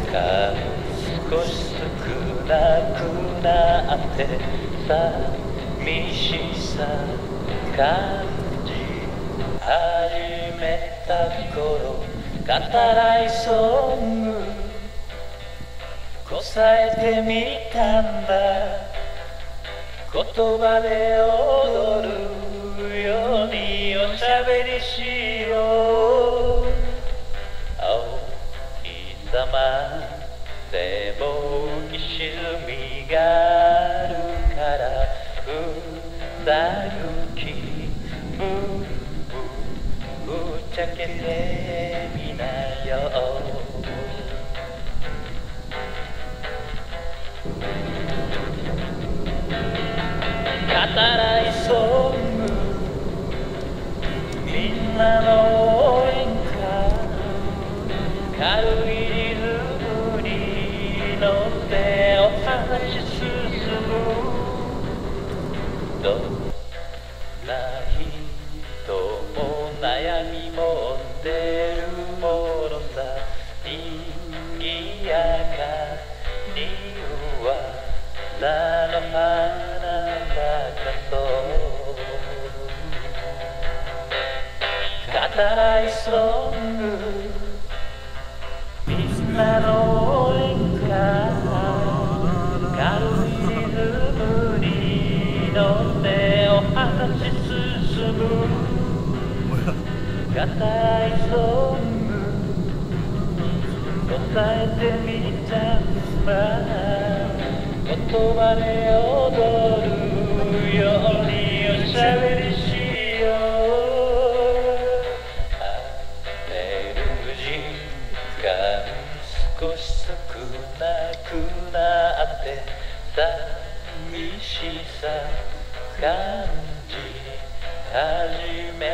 が少し少なくなって寂しさ感じ始めた頃語らいソングこさえてみたんだ言葉で踊るようにおしゃべりしよう青いざまでも浮き沈みがあるからふざぐ気分ぶっちゃけてみなよ語らいソングみんなの応援歌軽いリズムに乗ってお話し進むどんな人も悩みもんでるものさにぎやかには菜の花語らいソングみんなの応援歌軽いリズムに乗ってお話し進む語らいソング答えてみた言葉で踊るようにおしゃべりしよう晴れる時間少し少なくなって寂しさ感じ始め